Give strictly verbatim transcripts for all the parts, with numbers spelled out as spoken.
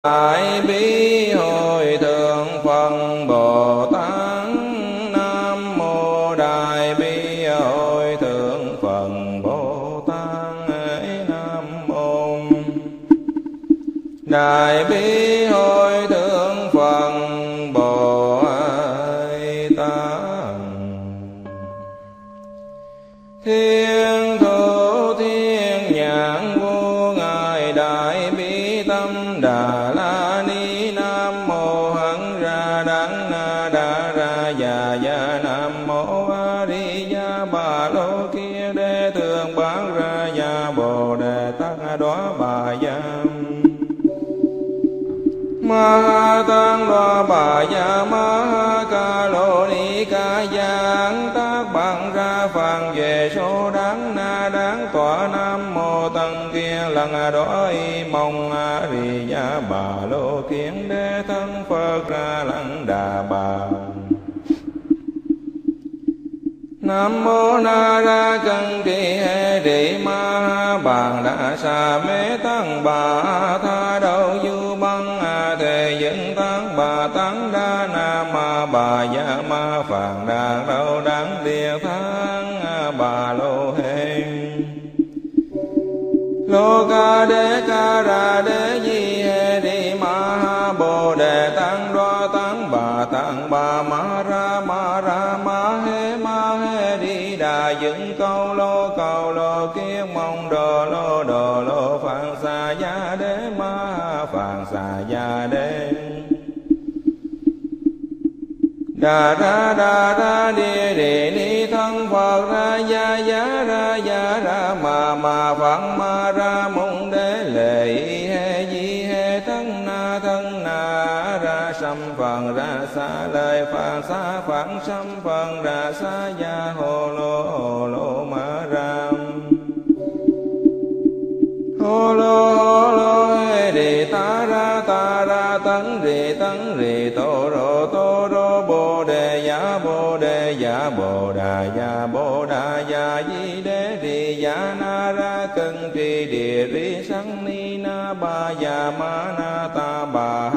Đại bi hội thượng Phật Bồ Tát. Nam mô Đại bi hội thượng Phật Bồ Tát. Nam mô Đại bi hội thượng Phật Bồ Tát. Thiên thủ thiên nhãn vô ngài đại bi tâm đà la ni. Nam mô hằng ra đắng na đa ra già già. Nam mô a di đà bà lô kia đế thường bán ra ya bồ đề tát đoá bà ya. Ma tăng đoá bà ya ma ca lô ni ca giang tác bằng ra phàn về số đáng na đáng tọa. Nam mô tăng kia lần đó y mong a di đà bà lô kiến đế thân Phật ra lăng đà bà. Nam mô na ra cân trì hệ trì ma bàn đa sa mê tăng bà tha đâu du băng a thề dẫn tăng bà tăng đa na ma bà ya ma phàn đà đâu đáng địa thang bà lô hê. Lô ca đế ca ra đế di hê đi ma bồ đề tăng đoa tăng bà tăng bà ma ra ma ra ma hê ma hê đi đà dựng câu lô câu lô kia mong đồ lô đồ lô phạn xà gia đế ma phạn xà gia đế. Đà ra đà ra địa địa ni thân Phật ra gia giá ra gia ra ma ma phật ma ra mong đế lệ hê di hê thân na thân na ra sâm phần ra xa lời phạn xa phạn sâm phần ra xa gia hồ lô hồ lô ma ra. Hồ lô hồ lô hê đi ta ra ta ra tấn rì tấn rì tô rô tô rô bồ đề ya bồ đề ya bồ đà ya bồ đà ya di đế rì ya na ra cân trì địa ri sang ni na ba ya ma na ta bà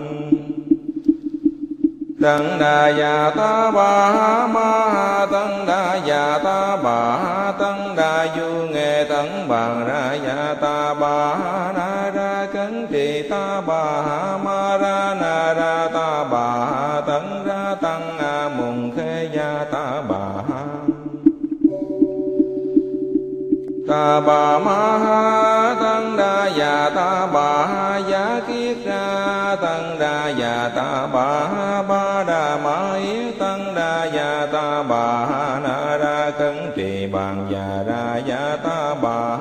tăng đà ya ta bà ma tăng đà ya ta bà tăng đà du nghệ tăng bằng ra ya ta bà na ra cấn trì ta bà ma ra na ra ta bà tăng ra tăng a mùng khê ya ta bà ta bà ma tăng đà ya ta bà giá kiết ra tăng đà ya ta bà ba đà ma yết tăng đà ya ta bà na ra cấn trì bằng ya ra ya ta bà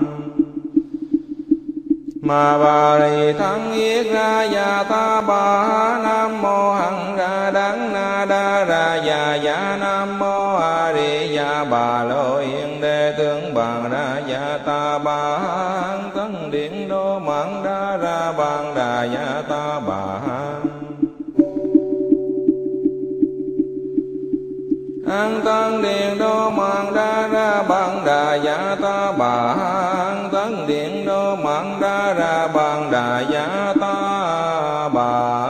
ma bà rì thắng yết ra ya ta bà. Nam mô hằng ra đắng na đa ra ya ya. Nam mô a di đà bà lô yên đế tướng bằng ra ya ta bà. Tấn điện đô mạng đa ra bằng đà ya ta bà. An tân điện đô mạng đa ra bằng đà ya ta bà. An tân điện đô mạng đa ra bằng đà ya ta bà.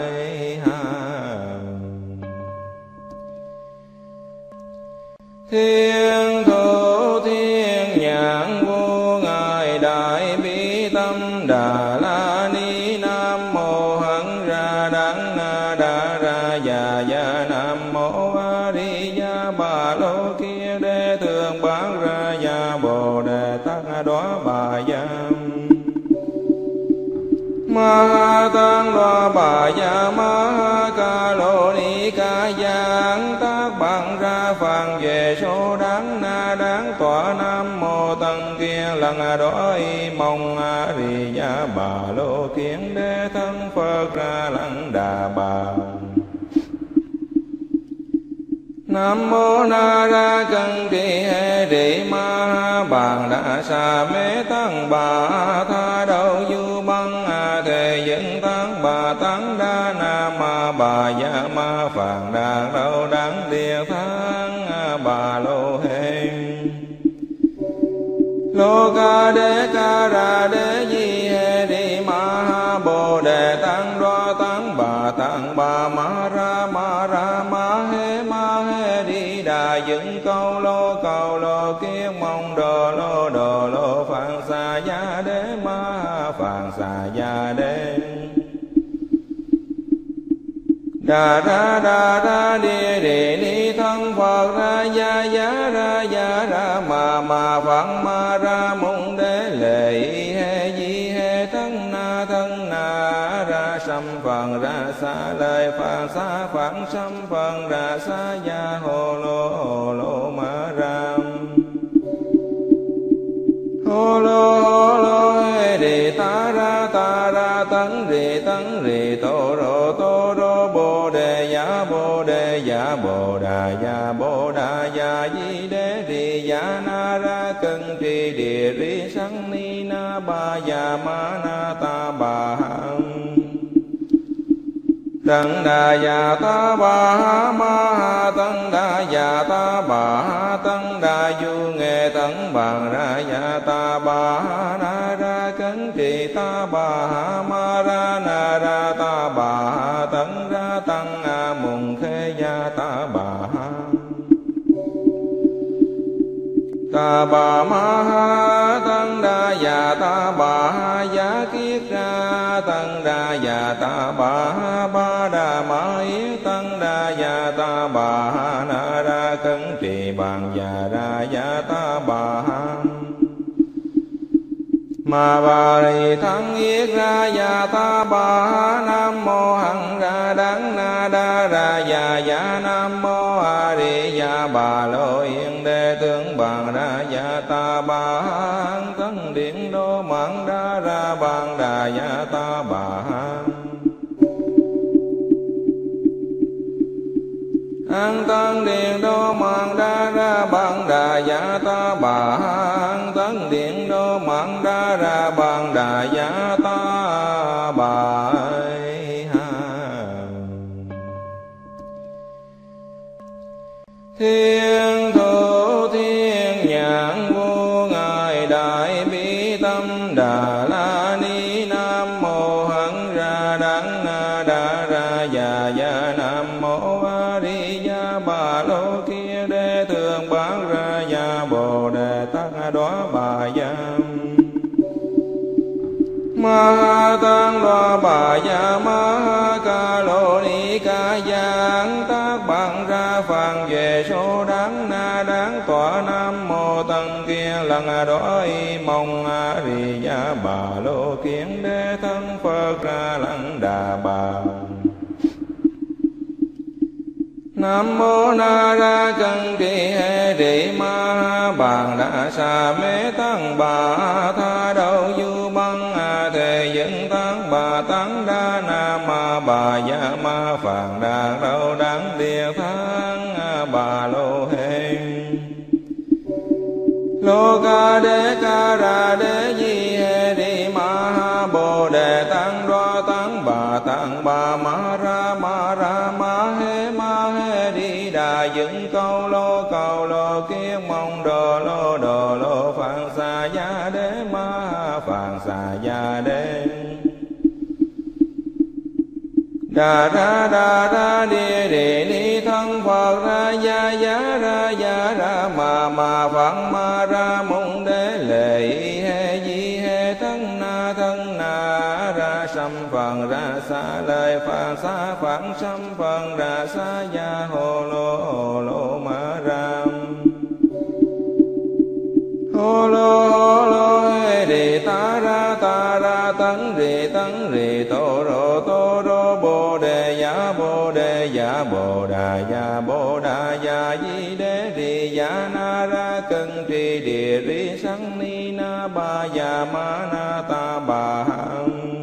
Thiên thủ thiên nhãn vô ngài đại bi tâm đà la ni. Nam mô hằng ra đắng na đa ra già già. Nam mô a di đà bà lô kia đế thường bán ra ya bồ đề tát đoá bà ya. Ma tăng đoá bà ya ma ca lô ni ca giang tác bằng ra phàn về số đáng na đáng tọa. Nam mô tăng kia lần đó y mong a di đà bà lô kiến đế thân Phật ra lăng đà bà. Nam mô na ra cân trì hệ trì ma bàn đa sa mê tăng bà tha đâu du băng a thề dẫn tăng bà tăng đa na ma bà ya ma phàn đà đâu đáng địa thang bà lô hê. Lô ca đế ca ra đế di hê đi ma bồ đề tăng bà ma ra ma ra ma hê ma hê đi đà dựng câu lô câu lô kiến mong đồ lô đồ lô phạn xà gia đế ma phạn xà gia đế đà ra đà ra đi đi ni thân Phật ra gia giá ra gia ra ma ma phạn ma ra mong đế lệ hê di hê thân na thân na ra sâm phần ra xa lời phạn xa phạn sâm phần ra xa gia hồ lô hồ lô ma ram hồ lô hồ lô hê đi ta ra ta ra tấn rì tấn rì tô rô tô rô bồ đề giá bồ đề giá bồ đà giá bồ đà giá di đế rì giá na ra cân trì địa ri sanh ni na ba giá ma na ta bà tấn đà già ta bà ha ma ha tấn đà già ta bà ha tấn đà du nghệ tấn bằng ra già ta bà ha na ra cấn trì ta bà ha ma ra na ra ta bà ha tấn ra tăng a mùng khê gia ta bà ha ta bà ma ha tấn đà già ta bà ha giá kiết ra tấn đà già ta bà ha ba đà ma yết tấn đà già ta bà ha na ra cấn trì bằng già ra già ta bà ha ma bà rì thắng yết ra già ta bà ha nam mô hằng ra đắng na đa ra già già nam mô a di già bà lô yên đế tướng bằng ra già ta bà ha tấn điện đô mạng đa ra bằng đà già ta bà ha an tân điện đô mạng đa ra bằng đà già ta bà an tân điện đô mạng đa ra bằng đà già ta bà thiên thủ thiên nhãn vô ngài đại bi tâm đà la ni nam mô hằng ra đắng na đa ra già già nam mô a di đà bà lô kia đế thường bán ra già bồ đề tát đóa bà giam ma tăng đoa bà già ma ca lô ni ca giang tác bằng ra phàn về số đáng na đáng tọa nam mô tăng kia lần đói mong a di đà bà lô kiến đế thân Phật ra lăng đà bà nam mô na ra cân trì hê rị ma bàn đà sa mê tăng bà tha đâu du băng a thề dẫn tăng bà tăng đa na ma bà gia ma phàn đà đâu đáng địa thang bà lô hê lô ca đế ca ra đế di hê rị ma bồ đề tăng đoa tăng bà tăng bà ma ra ma ra ma hê ma hê đi đà dựng câu lô câu lô kiến mong đồ lô đồ lô phạn xà gia đế ma phạn xà gia đế đà ra đà ra đi đi ni thân Phật ra gia giá ra gia ra ma ma phạn ma ra mong đế lệ hê di hê thân na thân na ra sâm phần ra xa lời phạn xa phạn sâm phần ra xa gia hồ lô hồ lô ma ram hồ lô hồ lô hê đi ta ra ta ra tấn rì tấn rì tô rô tô rô bồ đề giá bồ đề giá bồ đà giá bồ đà giá di đế rì giá na ra cân trì địa ri sanh ni na ba giá ma na ta bà hằng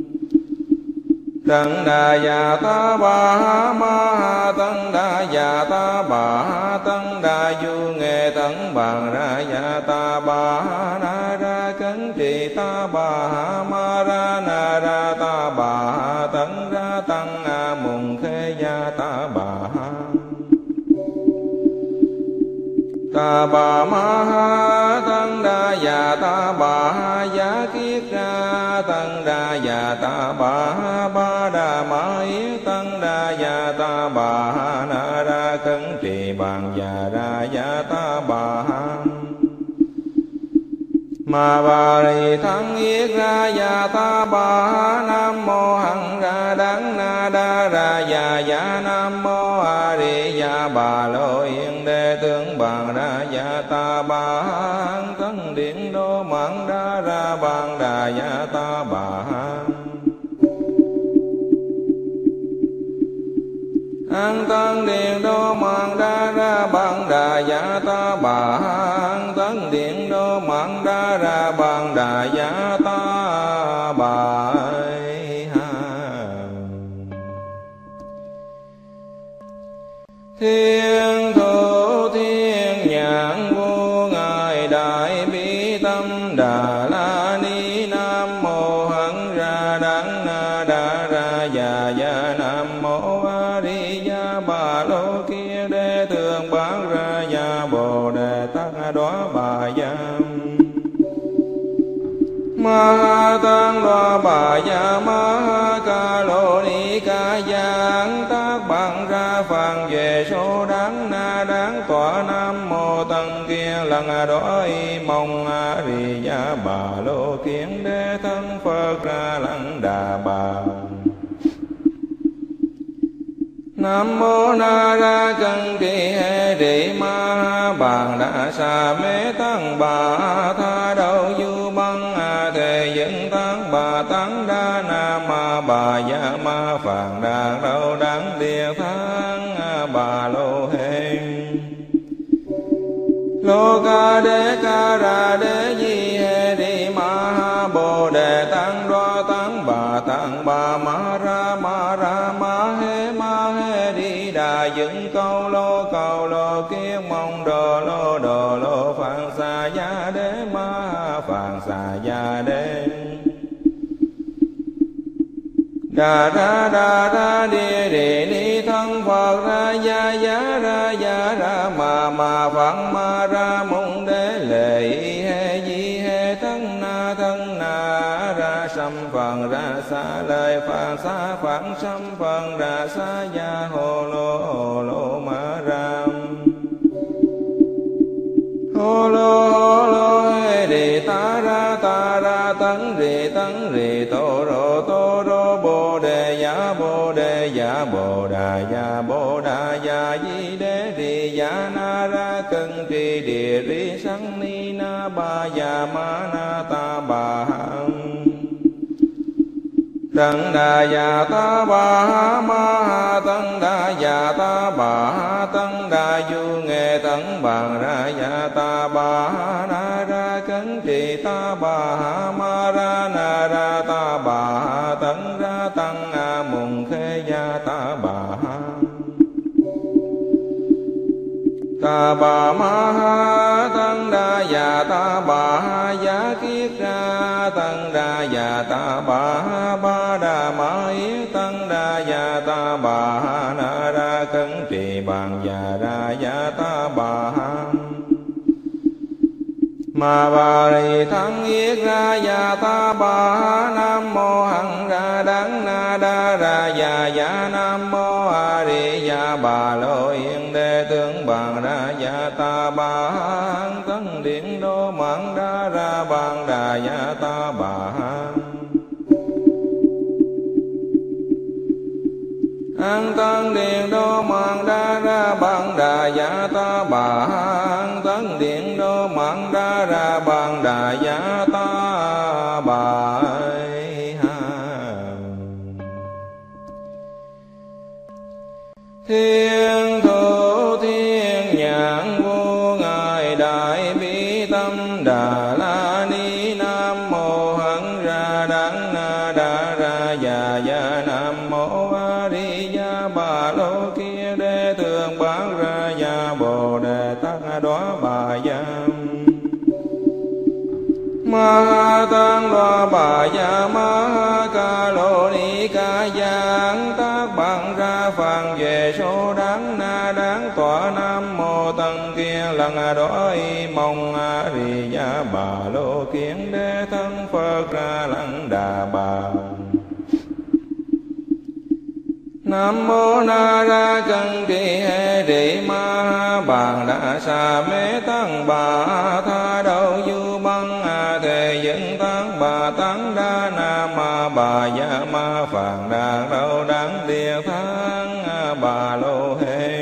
tấn đà già ta bà ha ma ha tấn đà già ta bà ha tấn đà du nghệ tấn bằng ra già ta bà ha na ra cấn trì ta bà ha ma ra na ra ta bà ha tấn ra tăng a mùng khê gia ta bà ha ta bà ma ha tấn đà già ta bà ha giá kiết ra tấn đà già ta bà ha ba đà ma yết tấn đà bà na ra cấn trì bằng già ra ya ta bà ma bà ri thắng yết ra ya ta bà nam mô hằng ra đắng na đa ra ya ya nam mô a di ya bà lô yên đế tướng bằng ra ya ta bà tân điện đô mạng đa ra bằng đà ya ta bà an tân điện đô mạng đa ra bằng đà ya ta bà an tân điện đô mạng đa ra bằng đà ya ta bà thiên thủ thiên nhãn vô ngài đại bi tâm đà la ni nam mô hằng ra đắng na đa ra ya ya nam mô a di ya bà lô kia đế tường bán ra ya bồ đề tát đoá bà giam ma tăng đoá bà ya ma ca lô ni ca giang tác bằng ra phàn về số đáng na đáng tọa nam mô tăng kia lần đói mong a di ya bà lô kiến đế thân phật ra lăng đà bà nam mô na ra cân kỳ hệ rị ma bàn đa sa mê tăng bà tha đâu du băng a thề dẫn tăng bà tăng đa na ma bà ya ma phàn đà đâu đáng địa thắng bà lô hên lô ca đế ca ra đế di hệ rị ma bồ đề tăng đoa tăng bà tăng bà ma ra ma ra ma hê ma hê đi đà dựng câu lô câu lô kiết mong đồ lô đồ lô phạn xà ya đế ma phạn xà ya đế đà ra đà ra đi đi đi thân phật ra ya ya ra ya ra ma ma phạn ma ra mong đế lệ hê di hê thân na thân na ra sâm phần ra xa lời phạn xa phạn sâm phần ra xa ya hồ lô hồ lô ma ram hồ lô hồ lô hê đi ta ra ta ra tấn rì tấn rì tô rô tô rô bồ đề ya bồ đề ya bồ đà ya bồ đà ya di đế rì ya na ra cân trì địa ri sanh ni na ba ya ma na ta bà tăng đà ya ta bà ma tăng đà ya ta bà tăng đà du nghệ tấn bằng ra ya ta bà na ra cấn trì ta bà ma ra na ra ta bà tấn ra tăng a mùng khê ya ta bà ta bà ma tăng đà ya ta bà giá kiết ra tăng đà ya ta bà ba đà ma yết tăng đà ya ta bà na ra cấn trì bằng ya ra ya ta bà ma bà ri thắng yết ra ya ta bà nam mô hằng ra đắng na đa ra ya ya nam mô a di ya bà lô yên đế tướng bằng ra ya ta bà tấn điện đô mạng đa ra bằng đà ya ta bà an tân điện đô mạng đa ra bằng đà ya ta bà an tân điện đô mạng đa ra bằng đà ya ta bà thiên thủ thiên nhãn vô ngài đại bi tâm đà la ni nam mô hằng ra đắng na đa ra ya ya nam mô a di ya bà lô kia đế tường bán ra ya bồ đề tát đoá bà giam ma tăng đoá bà ya ma ca lô ni ca giang tác bằng ra phàn về số đáng na đáng tọa nam mô tăng kia lần đói mong a di ya bà lô kiến đế thân phật ra lăng đà bà Nam mô Na Ra Cân Trì Hệ Rị Ma Bàn Đà Sa Mê Tăng Bà Tha Đầu Du Băng A Thề Dân Tăng Bà Tăng Đa Nam Ma Bà Gia Ma Phạn Đà Đầu Đắng Địa Thắng Bà Lô Hê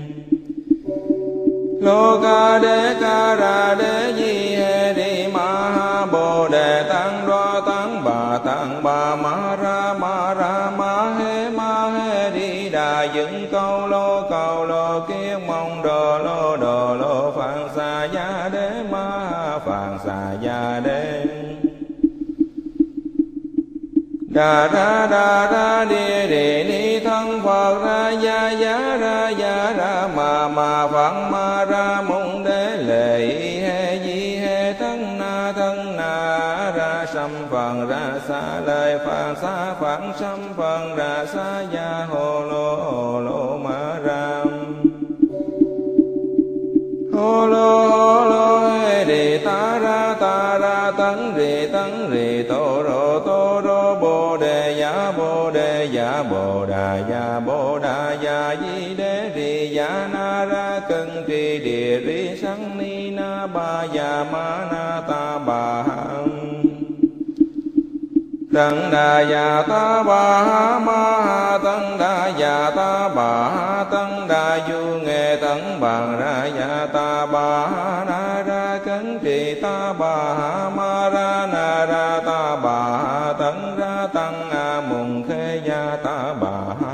Lô Ca Đế Ca Ra Đế Di Hệ Rị Ma Bồ Đề Tăng Đoa Tăng Bà Tăng Bà Ma Ra Ma Ra Ma Hê Ma Hê Đi Đà Dựng Câu Lô Câu Lô Kiết Mong Đồ Lô Đồ Lô Phạn Xà Gia Đế Ma Phạn Xà Gia Đế Đà Ra Đà Ra Địa Địa Ni Thân Phật Ra Gia Giá Ra Gia Ra Ma Ma Phật Ma Ra Mung Đế Lệ Hê Di Hê Thân Na Thân Na Ra Sâm Phần Ra Sa Lời Phạn Sa Phạn Sâm Phần Ra Sa Gia Hồ Lô Hồ Lô Ma Ra Hồ Lô Hồ Lô Hê Đi Ta Ra Ta Ra Tấn Rì Tấn Rì Tô Rô Tô Rô Bồ Đề Giá Bồ Đề Giá Bồ Đà Giá Bồ Đà Giá Di Đế Rì Giá Na Ra Cân Trì Địa Rì Sang Ni Na Ba Giá Ma Na Ta Bà Tấn Đà Già Ta Bà Ha Ma Ha Tấn Đà Già Ta Bà Ha Tấn Đà Du Nghệ Tấn Bằng Ra Già Ta Bà Ha Na Ra Cấn Trì Ta Bà Ha Ma Ra Na Ra Ta Bà Ha Tấn Ra Tăng A Mùng Khê Gia Ta Bà Ha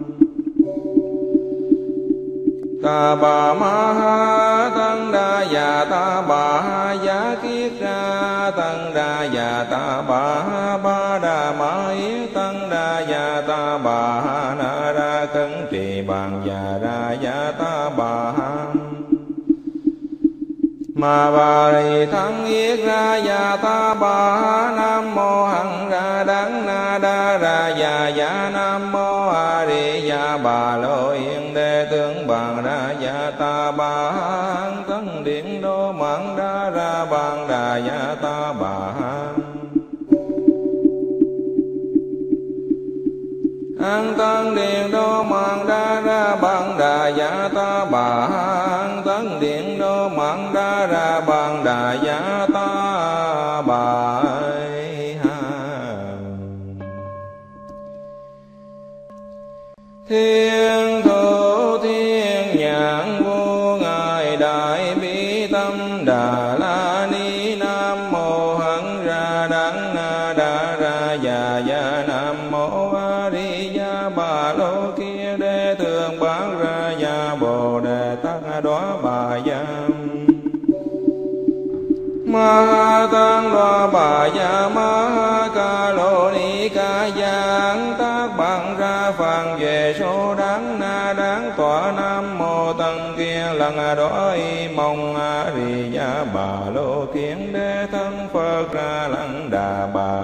Ta Bà Ma Ha Tấn Đà Già Ta Bà Ha Giá Kiết Ra Tấn Đà Già Ta Bà Ha Ba Đà Ma Yết Tấn Đà Già Ta Bà Ha Na Ra Cấn Trì Bằng Già Ra Già Ta Bà Ha Ma Bà Rì Thắng Yết Ra Già Ta Bà Ha Nam Mô Hằng Ra Đắng Na Đa Ra Già Già Nam Mô A Di Đà Bà Lô Yên Đế Tướng Bằng Ra Già Ta Bà Ha Hằng Tấn Điện Đô Mặn Đa Ra Bằng Đà Già Ta Bà Ha An Tân Điện Đô Mặn Đa Ra Bằng Đà Già Ta Bà Ha An Tân Điện Đô Mặn Đa Ra Bằng Đà Già Ta Bà Ha Thiên Thủ Thiên Nhãn Vô Ngài Đại Bi Tâm Đà La Ni Nam Mô Hằng Ra Đắng Na Đa Ra Già Già Nam Mô A Di Đà Bà Lô Kia Đế Thường Bán Ra Già Bồ Đề Tát Đoá Bà Gia Ma Tăng Đoá Bà Gia Ma Ca Lô Ni Ca Giang Tác Bằng Ra Phạn Về Số Đáng Na Đáng Tọa Nam Mô Tăng Kia Lần Đoá Y Mong A Di Đà Bà Lô Kiến Đế Thân Phật Ra Lăng Đà Bà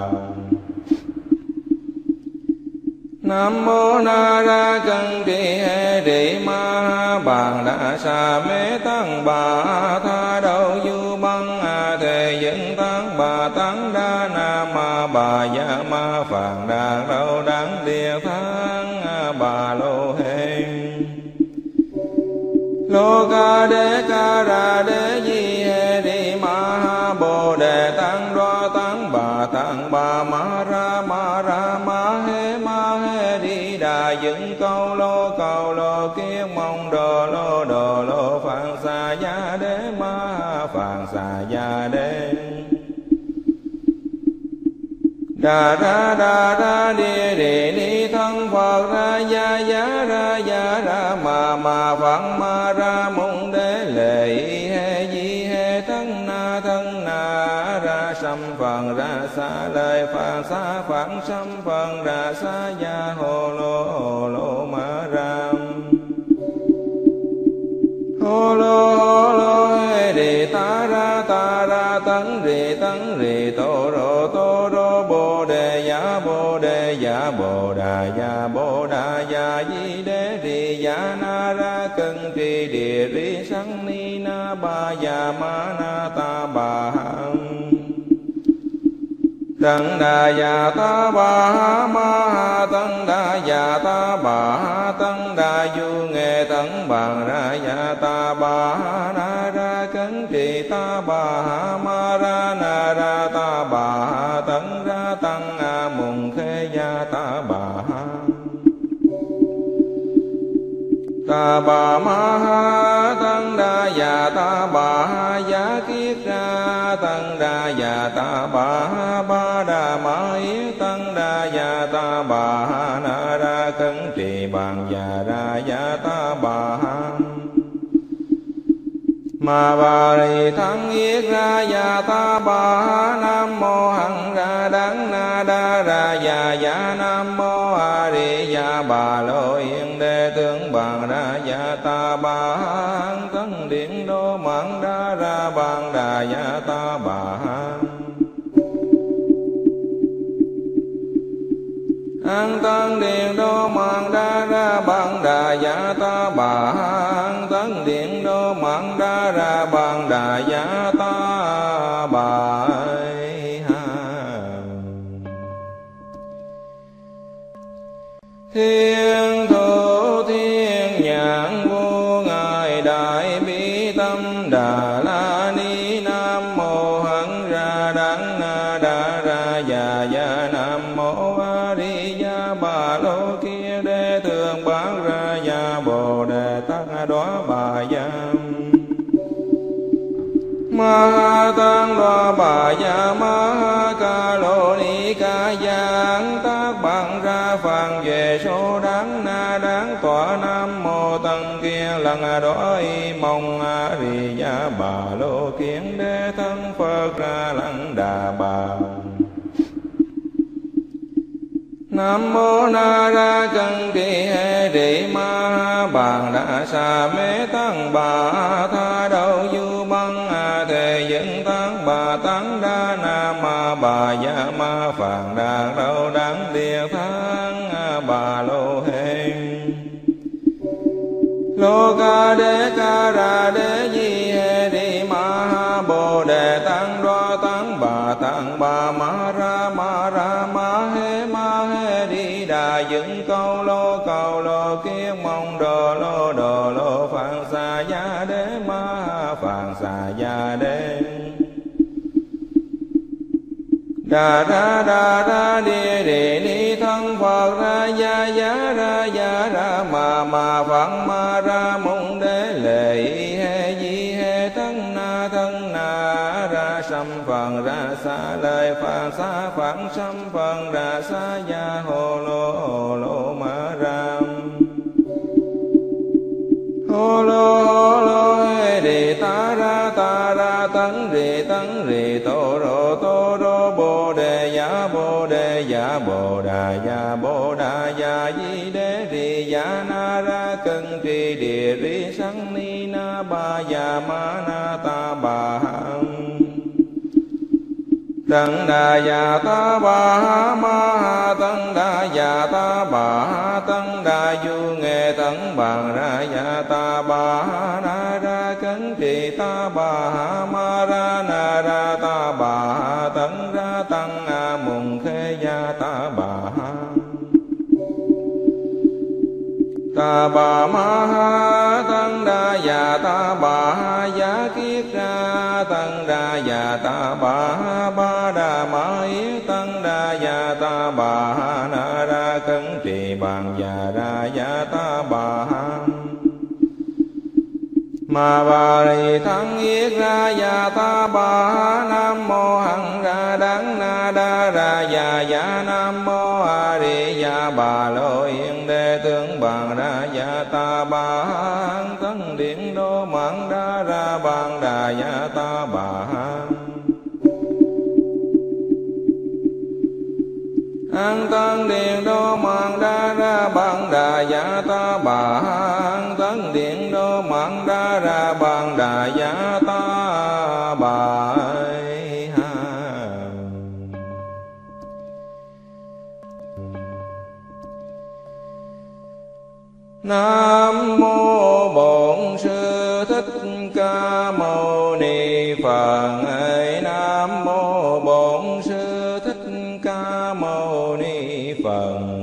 Nam Mô Na Ra Cân Trì Hệ Rị Ma Bàn Đà Sa Mê Tăng Bà Tha Đầu Du Băng A Thề Dân Tăng Bà Tăng Đa Nam Ma Bà Gia Ma Phạn Đà Đầu Đắng Địa Thắng Bà Lô Hê Lô Ca Đế Ca Ra Đế Di Hệ Rị Ma Bồ Đề Tăng Đoa Tăng Bà Tăng Bà Ma Ra Ma Ra Ma Hê Ma Hê Đi Đà Dựng Câu Lô Câu Lô Kiết Mong Đồ Lô Đồ Lô Phạn Xà Gia Đế Ma Phạn Xà Gia Đế Đà Ra Đà Ra Địa Địa Ni Thân Phật Ra Gia Giá Ra Gia Ra Ma Ma Phật Ma Ra Mung Đế Lệ Hê Di Hê Thân Na Thân Na Ra Sâm Phần Ra Sa Lời Phạn Sa Phạn Sâm Phần Ra Sa Gia Hồ Lô Hồ Lô Ma Ra Hồ Lô Hồ Lô Hê Đi Ta Ra Ta Ra Tấn Rì Tấn Rì Tô Rô Tô Rô Bồ Đề Giá Bồ Đề Giá Bồ Đà Giá Bồ Đà Giá Di Đế Rì Giá Na Ra Cân Trì Địa Rì Sang Ni Na Ba Giá Ma Na Ta Bà Hằng Tăng đà già ta bà ha ma ha tăng đà già ta bà ha tăng đà du nghệ tăng bằng ra già ta bà ha na ra cấn trì ta bà ha ma ra na ra ta bà ha tăng ra tăng a mùng khê gia ta bà ha ta bà ma ha tăng đà già ta bà ha giá kiết ra tăng đà già ta bà ha ba đà ma yết tăng đà già ta bà ha na ra cấn trì bằng già ra già ta bà ha ma bà rì thắng yết ra già ta bà ha nam mô hằng ra đắng na đa ra già già nam mô a di đà bà lô yên đế tướng bằng ra già ta bà ha tấn điện đô mạng đa ra bằng đà già ta bà ha an tân điện đô mạng đa ra bằng đà già ta bà an tân điện đô mạng đa ra bằng đà già ta bà ha thiên thủ thiên nhãn vô ngài đại bi tâm đà la ni nam mô hằng ra đắng na đa ra già già nam mô a di đà bà lô kia đế thường bán ra già bồ đề tát đóa bà giam ma ha tăng đoa bà già ma ha ca lô ni ca giang tác bằng ra phàn về số đáng na đáng tọa nam mô tăng kia lần đói mong a di đà bà lô kiến đế thân phật ra lăng đà bà nam mô na ra cân kỳ hệ rị ma ha bàn đà sa mê tăng bà tha đầu du băng a thề dẫn tăng bà tăng đa na ma bà già ma phàn đà đâu đáng địa thắng a bà lô hên lô ca đế ca ra đế di hệ rị ma ha bồ đề tăng đoa tăng bà tăng bà ma ra ma ra ma hê ma hê đi đà dựng câu lô câu lô kiết mong đồ lô đồ lô phạn xà gia đế ma phạn xà gia đế đà ra đà ra địa địa ni thân phật ra gia giá ra gia ra ma ma phạn ma ra mong đế lệ hê di hê thân na thân na ra sâm phần ra xa lời phạn xa phạn sâm phần ra xa gia hồ lô hồ lô ma ram hồ lô hồ lô hê đi ta ra ta ra tấn rì tấn rì tô rô tô rô bồ đề giá bồ đề giá bồ đà giá bồ đà giá di đế rì giá na ra cân trì địa ri sanh ni na ba giá ma na ta bà hằng tăng đà già ta bà ha ma ha tăng đà già ta bà ha tăng đà du nghệ tăng bằng ra già ta bà ha na ra cấn trì ta bà ha ma ra na ra ta bà ha tăng ra tăng a mùng khê gia ta bà ha ta bà ma ha tăng đà già ta bà ha giá kiết ra tăng đà già ta bà ha ba đà ma yết tăng đà già ta bà ha na ra cấn trì bằng già ra già ta bà ha ma bà rì thắng yết ra già ta bà ha nam mô hằng ra đắng na đa ra già già nam mô a di đà bà lô yên đế tướng bằng ra già ta bà ha tấn điện đô mạng đa ra bằng đà già ta bà ha an tân điện đô mạng đa ra bằng đà già ta bà an tân điện đô mạng đa ra bằng đà già ta bà ha nam mô bổn sư thích ca mâu ni phật. Nam mô bổn sư thích Phật.